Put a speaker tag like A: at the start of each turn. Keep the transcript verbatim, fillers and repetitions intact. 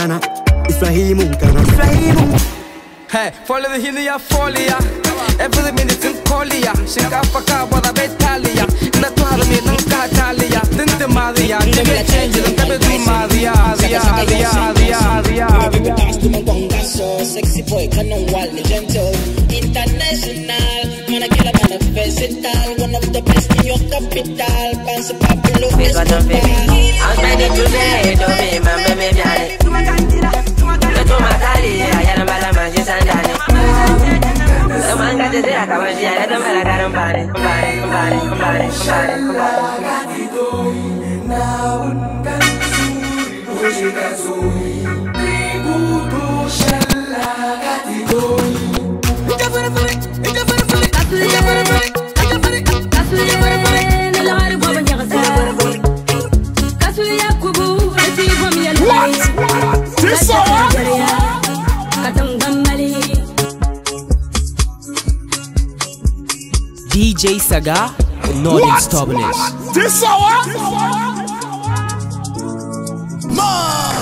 A: munkana Israhi munkana Israhi munkana
B: Hey, follow the hinia folia every minute in Kolia Shinkafaka wada betalia Natuhala me nanka talia Dinte maria Nigga change it Nigga do maria Adia, adia, adia, adia
C: Adia dance to my bongaso Sexy boy, canon wally, gentle International Wanna kill a man of versatile One of the best in your capital Bounce a popular
D: I'm ready today Don't be my baby Biane To my tali I am a man She's a daddy The man got the day I can't see I don't matter I don't buy it Buy it, buy it, buy it, buy it
E: D J Sagaa, the Northern Stubbornness.
F: This hour? Man!